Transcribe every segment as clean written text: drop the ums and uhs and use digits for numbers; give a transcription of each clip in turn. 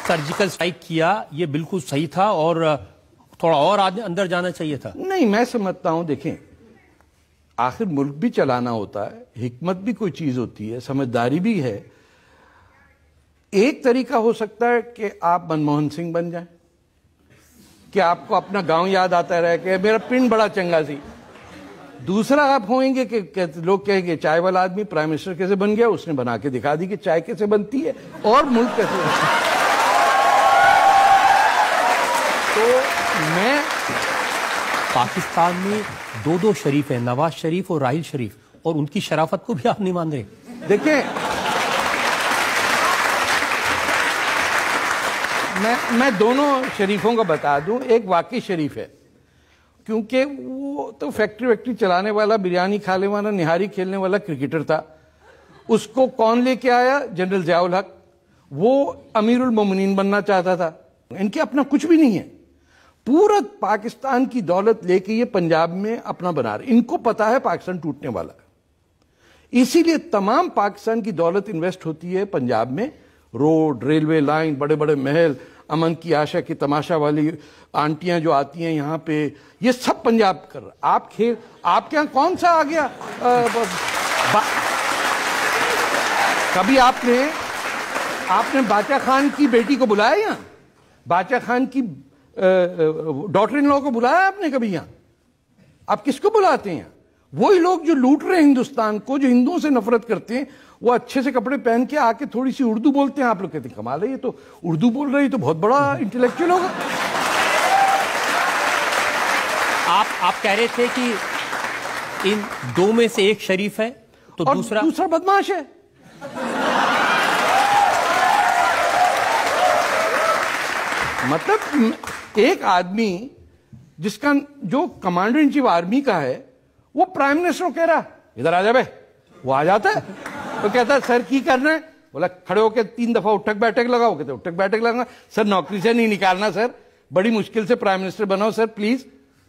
Surgical strike کیا یہ بالکل صحیح تھا اور تھوڑا اور اندر جانا چاہیے تھا؟ نہیں، میں سمجھتا ہوں دیکھیں آخر ملک بھی چلانا ہوتا ہے، حکمت بھی کوئی چیز ہوتی ہے، سمجھداری بھی ہے۔ ایک طریقہ ہو سکتا ہے کہ آپ منموہن سنگھ بن جائیں، کہ آپ کو اپنا گاؤں یاد آتا رہے کہ میرا پنڈ بڑا چنگا سی۔ دوسرا آپ ہوئیں گے کہ لوگ کہیں گے چائے والا آدمی پرائم منسٹر کیسے بن گیا، اس نے بنا کے دکھا دی کہ چائے کیسے بنتی ہے اور ملک کیسے بنتا ہے۔ تو میں پاکستان میں دو شریف ہیں، نواز شریف اور راحیل شریف، اور ان کی شرافت کو بھی آپ نہیں مان رہے؟ دیکھیں میں دونوں شریفوں کو بتا دوں، ایک واقعی شریف ہے کیونکہ وہ تو فیکٹری چلانے والا، بریانی کھانے والا، نہاری کھیلنے والا کرکٹر تھا۔ اس کو کون لے کے آیا؟ جنرل ضیاء الحق۔ وہ امیر المومنین بننا چاہتا تھا۔ ان کے اپنا کچھ بھی نہیں ہے، پورا پاکستان کی دولت لے کے یہ پنجاب میں اپنا بنا رہے۔ ان کو پتا ہے پاکستان ٹوٹنے والا ہے، اسی لیے تمام پاکستان کی دولت انویسٹ ہوتی ہے پنجاب میں، روڈ، ریلوے لائن، بڑے بڑے محل، امن کی آشا کی تماشا والی آنٹیاں جو آتی ہیں یہاں پہ، یہ سب پنجاب کر رہا۔ آپ کے یہاں کون سا آ گیا؟ کبھی آپ نے باچا خان کی بیٹی کو بلایا یہاں؟ باچا خان کی ڈاٹر ان لو کو بلایا آپ نے کبھی یہاں؟ آپ کس کو بلاتے ہیں؟ وہی لوگ جو لوٹ رہے ہیں ہندوستان کو، جو ہندوؤں سے نفرت کرتے ہیں، وہ اچھے سے کپڑے پہن کے آ کے تھوڑی سی اردو بولتے ہیں، آپ لوگ کہتے ہیں کمال ہے، یہ تو اردو بول رہی تو بہت بڑا انٹلیکچوئل ہوگا۔ آپ کہہ رہے تھے کہ ان دو میں سے ایک شریف ہے تو دوسرا بدماش ہے۔ مطلب ایک آدمی جس کا جو کمانڈر ان چیف آرمی کا ہے، وہ پرائم منسٹر کو کہہ رہا ادھر آ جا بے، وہ آ جاتا ہے، تو کہتا ہے سر کی کرنا ہے؟ بولا کھڑے ہو کے 3 دفعہ اٹھک بیٹھک لگاؤ، کہتے اٹھک بیٹھک لگانا، سر نوکری سے نہیں نکالنا سر، بڑی مشکل سے پرائم منسٹر بناؤ سر پلیز۔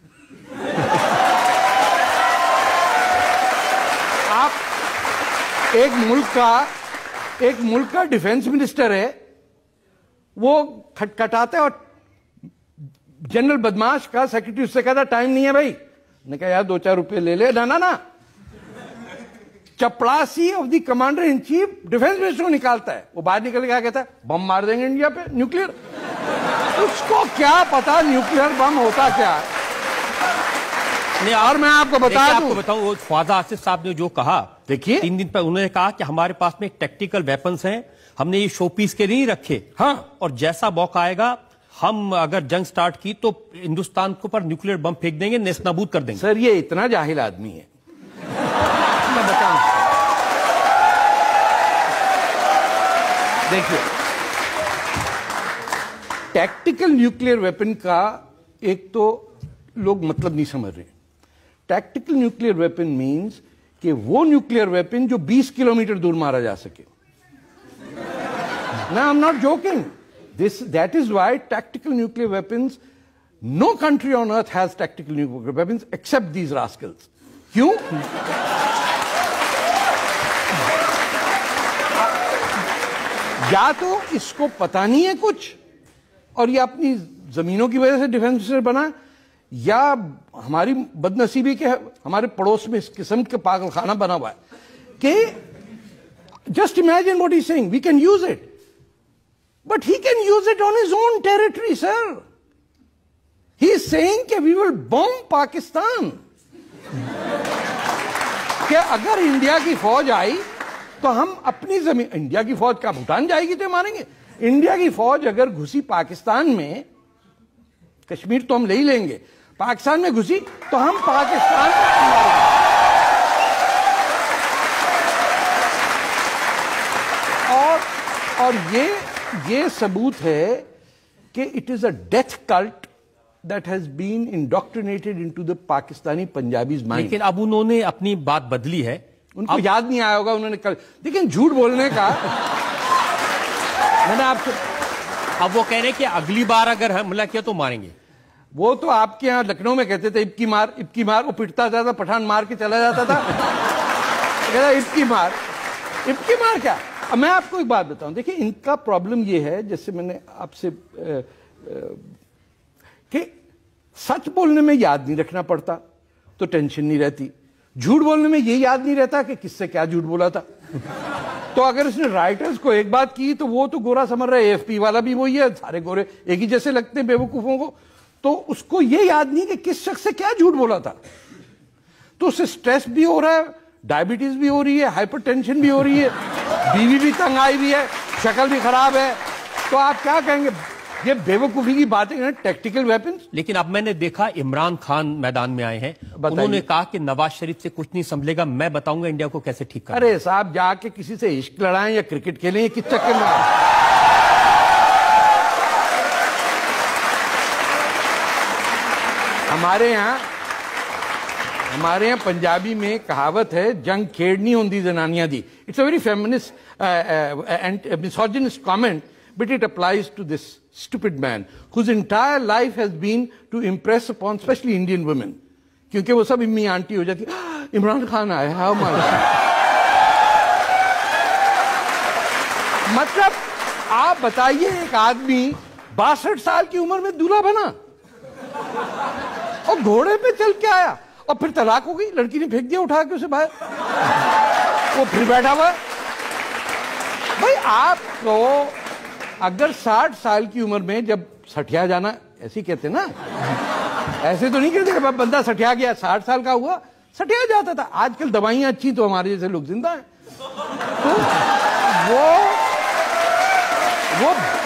آپ ایک ملک کا ڈیفنس منسٹر ہے، وہ کھٹکھٹاتے اور جنرل بدماش کا سیکرٹری اس سے کہتا ٹائم نہیں ہے بھائی، نے کہا یار 2-4 روپے لے لے، نا چپڑاسی of the commander in chief defence minister کو نکالتا ہے، وہ باہر نکل کے کیا کہتا ہے بم مار دیں گے انڈیا پہ، نیوکلیئر۔ اس کو کیا پتا نیوکلیئر بم ہوتا کیا ہے؟ اور میں آپ کو بتاؤں وہ خواجہ آصف صاحب نے جو کہا، دیکھیے 3 دن پہلے انہوں نے کہا کہ ہمارے پاس میں ٹیکٹیکل ویپنز ہیں، ہم نے یہ شو پیس کے نہیں رکھے، ہاں، اور جیسا موقع آئے گا ہم اگر جنگ سٹارٹ کی تو ہندوستان کو پر نیوکلیئر بم پھینک دیں گے، نیست نابود کر دیں گے۔ سر یہ اتنا جاہل آدمی ہے، میں بتاؤں۔ دیکھیے ٹیکٹیکل نیوکلیئر ویپن کا ایک تو لوگ مطلب نہیں سمجھ رہے۔ ٹیکٹیکل نیوکلیئر ویپن مینز کہ وہ نیوکلیئر ویپن جو 20 کلومیٹر دور مارا جا سکے۔ No, I'm not joking. That is why tactical nuclear weapons, no country on earth has tactical nuclear weapons except these rascals. کیوں؟ یا تو اس کو پتا نہیں ہے کچھ اور یہ اپنی زمینوں کی وجہ سے ڈیفنس منسٹر بنا، یا ہماری بدنصیبی کے ہمارے پڑوس میں اس قسم کے پاگل خانہ بنا ہوا ہے کہ just imagine what he's saying, we can use it. But he can use it on his own territory, sir. He is saying that we will bomb Pakistan. کہ اگر انڈیا کی فوج آئی تو ہم اپنی زمین، انڈیا کی فوج کا بھوٹان جائے گی تو ماریں گے۔ انڈیا کی فوج اگر گھسی پاکستان میں، کشمیر تو ہم لے ہی لیں گے، پاکستان میں گھسی تو ہم پاکستان کو ماریں گے۔ اور یہ ثبوت ہے کہ it is a death cult that has been indoctrinated into the Pakistani Punjabis mind. لیکن اب انہوں نے اپنی بات بدلی ہے، ان کو یاد نہیں آیا ہوگا، انہوں نے لیکن جھوٹ بولنے کا میں نے آپ سے، اب وہ کہہ رہے ہیں کہ اگلی بار اگر حملہ کیا تو ماریں گے۔ وہ تو آپ کے یہاں لکھنؤ میں کہتے تھے ابکی مار، وہ پٹتا جاتا تھا، پٹھان مار کے چلا جاتا تھا، کہتا ابکی مار کیا؟ میں آپ کو ایک بات بتاؤں, دیکھیں ان کا پرابلم یہ ہے, جیسے میں نے آپ سے کہ سچ بولنے میں یاد نہیں رکھنا پڑتا تو ٹینشن نہیں رہتی, جھوٹ بولنے میں یہ یاد نہیں رہتا کہ کس سے کیا جھوٹ بولا تھا. تو اگر اس نے رائٹرز کو ایک بات کی تو وہ تو گورا سمجھ رہا ہے, AFP والا بھی وہی ہے, سارے گورے ایک ہی جیسے لگتے ہیں بیوقوفوں کو, تو اس کو یہ یاد نہیں کہ کس شخص سے کیا جھوٹ بولا تھا. تو اسے سٹریس بھی ہو رہا ہے, ڈائبٹیز بھی ہو رہی ہے, ہائپر ٹینشن بھی ہو رہی ہے, بیوی بھی تنگ آئی ہوئی ہے, شکل بھی خراب ہے. تو آپ کیا کہیں گے؟ یہ بیوقوفی کی باتیں ہیں, ٹیکٹیکل ویپنز. لیکن اب میں نے دیکھا عمران خان میدان میں آئے ہیں, انہوں نے کہا کہ نواز شریف سے کچھ نہیں سنبھلے گا, میں بتاؤں گا انڈیا کو کیسے ٹھیک کرنا. ارے صاحب, جا کے کسی سے عشق لڑائیں یا کرکٹ کھیلیں, یہ کس چکر میں آئے؟ ہمارے یہاں پنجابی میں کہاوت ہے, جنگ کھیڑنی ہوندی زنانیاں دی. It's a very feminist and misogynist comment, but it applies to this stupid man whose entire life has been to impress upon especially Indian women, کیونکہ وہ سب امی آنٹی ہو جاتی, عمران خان آئے, ہاؤ مچ. مطلب آپ بتائیے, ایک آدمی 62 سال کی عمر میں دولہا بنا اور گھوڑے پہ چل کے آیا, اور پھر طلاق ہو گئی, لڑکی نے پھینک دیا اٹھا کے اسے باہر, وہ پھر بیٹھا ہوا. بھائی آپ کو اگر 60 سال کی عمر میں جب سٹھیا جانا, ایسے کہتے نا, ایسے تو نہیں کہتے کہ بندہ سٹھیا گیا, 60 سال کا ہوا سٹھیا جاتا تھا. آج کل دوائیاں اچھی تو ہمارے جیسے لوگ زندہ ہیں. تو وہ